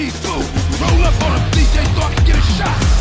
need food. Roll up on a DJ, start to get a shot.